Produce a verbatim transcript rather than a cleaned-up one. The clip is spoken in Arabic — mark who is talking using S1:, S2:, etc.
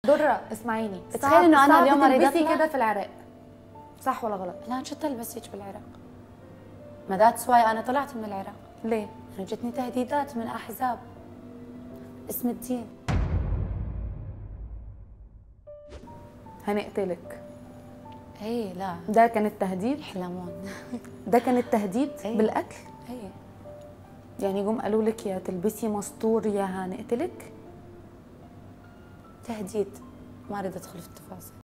S1: درة اسمعيني،
S2: تخيل انه انا اليوم اريد
S1: تلبسي كده في العراق، صح ولا غلط؟
S2: لا شو تلبس هيك بالعراق؟ ما ذاتس واي انا طلعت من العراق.
S1: ليه؟
S2: انا جتني تهديدات من احزاب اسم الدين.
S1: هنقتلك.
S2: اي لا
S1: ده كان التهديد؟
S2: يحلمون.
S1: ده كان التهديد
S2: أيه.
S1: بالقتل؟
S2: اي
S1: يعني جم قالوا لك يا تلبسي مستور يا هنقتلك؟
S2: تهديد، ما اريد ادخل في التفاصيل.